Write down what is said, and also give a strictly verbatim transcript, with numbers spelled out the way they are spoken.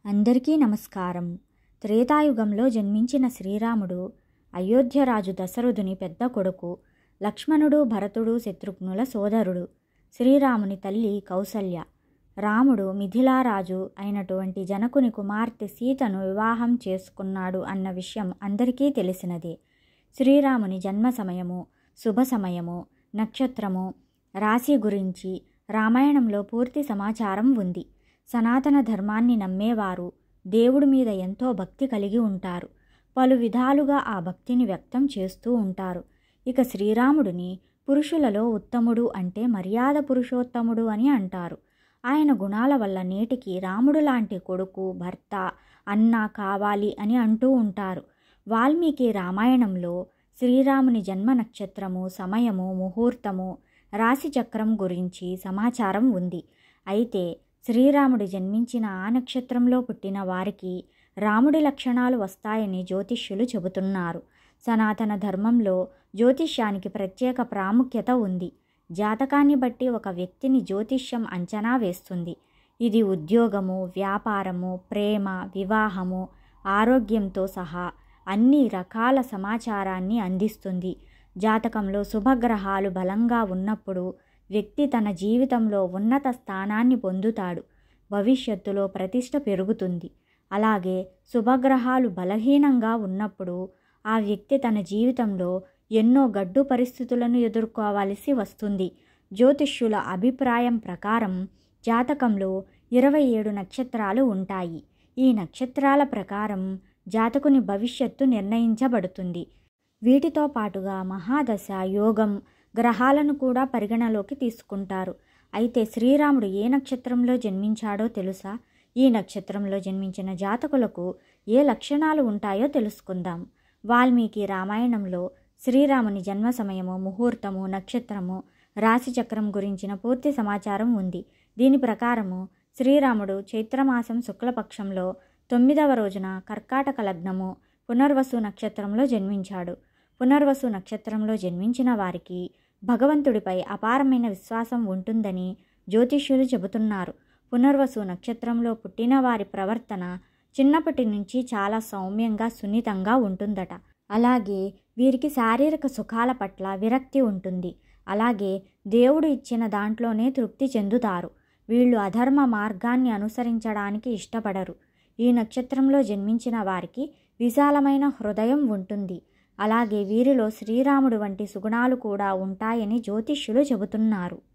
అందరికీ నమస్కారం. త్రేతాయుగంలో జన్మించిన శ్రీరాముడు అయోధ్యరాజు దశరథుని పెద్ద కొడుకు. లక్ష్మణుడు, భరతుడు శత్రుఘ్నుల సోదరుడు. శ్రీరాముని తల్లి కౌసల్య. రాముడు మిథిలారాజు అయినటువంటి జనకుని కుమార్తె సీతను వివాహం చేసుకున్నాడు అన్న విషయం అందరికీ తెలిసినదే. శ్రీరాముని జన్మ సమయము, శుభ సమయము, నక్షత్రము, రాశి గురించి రామాయణంలో పూర్తి సమాచారం ఉంది. సనాతన ధర్మాన్ని నమ్మేవారు దేవుడి మీద ఎంతో భక్తి కలిగి ఉంటారు. పలు విధాలుగా ఆ భక్తిని వ్యక్తం చేస్తూ ఉంటారు. ఇక శ్రీరాముడిని పురుషులలో ఉత్తముడు అంటే మర్యాద పురుషోత్తముడు అని అంటారు. ఆయన గుణాల వల్ల నేటికి రాముడు లాంటి కొడుకు, భర్త, అన్న కావాలి అని అంటూ ఉంటారు. వాల్మీకి రామాయణంలో శ్రీరాముని జన్మ నక్షత్రము, సమయము, ముహూర్తము, రాశి చక్రం గురించి సమాచారం ఉంది. అయితే శ్రీరాముడు జన్మించిన ఆ నక్షత్రంలో పుట్టిన వారికి రాముడి లక్షణాలు వస్తాయని జ్యోతిష్యులు చెబుతున్నారు. సనాతన ధర్మంలో జ్యోతిష్యానికి ప్రత్యేక ప్రాముఖ్యత ఉంది. జాతకాన్ని బట్టి ఒక వ్యక్తిని జ్యోతిష్యం అంచనా వేస్తుంది. ఇది ఉద్యోగము, వ్యాపారము, ప్రేమ, వివాహము, ఆరోగ్యంతో సహా అన్ని రకాల సమాచారాన్ని అందిస్తుంది. జాతకంలో శుభగ్రహాలు బలంగా ఉన్నప్పుడు వ్యక్తి తన జీవితంలో ఉన్నత స్థానాన్ని పొందుతాడు. భవిష్యత్తులో ప్రతిష్ట పెరుగుతుంది. అలాగే శుభగ్రహాలు బలహీనంగా ఉన్నప్పుడు ఆ వ్యక్తి తన జీవితంలో ఎన్నో గడ్డు పరిస్థితులను ఎదుర్కోవాల్సి వస్తుంది. జ్యోతిష్యుల అభిప్రాయం ప్రకారం జాతకంలో ఇరవై ఏడు నక్షత్రాలు ఉంటాయి. ఈ నక్షత్రాల ప్రకారం జాతకుని భవిష్యత్తు నిర్ణయించబడుతుంది. వీటితో పాటుగా మహాదశ, యోగం, గ్రహాలను కూడా పరిగణలోకి తీసుకుంటారు. అయితే శ్రీరాముడు ఏ నక్షత్రంలో జన్మించాడో తెలుసా? ఈ నక్షత్రంలో జన్మించిన జాతకులకు ఏ లక్షణాలు ఉంటాయో తెలుసుకుందాం. వాల్మీకి రామాయణంలో శ్రీరాముని జన్మ సమయము, ముహూర్తము, నక్షత్రము, రాశి చక్రం గురించిన పూర్తి సమాచారం ఉంది. దీని ప్రకారము శ్రీరాముడు చైత్రమాసం శుక్లపక్షంలో తొమ్మిదవ రోజున కర్కాటక లగ్నము, పునర్వసు నక్షత్రంలో జన్మించాడు. పునర్వసు నక్షత్రంలో జన్మించిన వారికి భగవంతుడిపై అపారమైన విశ్వాసం ఉంటుందని జ్యోతిష్యులు చెబుతున్నారు. పునర్వసు నక్షత్రంలో పుట్టిన వారి ప్రవర్తన చిన్నప్పటి నుంచి చాలా సౌమ్యంగా, సున్నితంగా ఉంటుందట. అలాగే వీరికి శారీరక సుఖాల పట్ల విరక్తి ఉంటుంది. అలాగే దేవుడు ఇచ్చిన దాంట్లోనే తృప్తి చెందుతారు. వీళ్ళు అధర్మ మార్గాన్ని అనుసరించడానికి ఇష్టపడరు. ఈ నక్షత్రంలో జన్మించిన వారికి విశాలమైన హృదయం ఉంటుంది. అలాగే వీరిలో శ్రీరాముడు వంటి సుగుణాలు కూడా ఉంటాయని జ్యోతిష్యులు చెబుతున్నారు.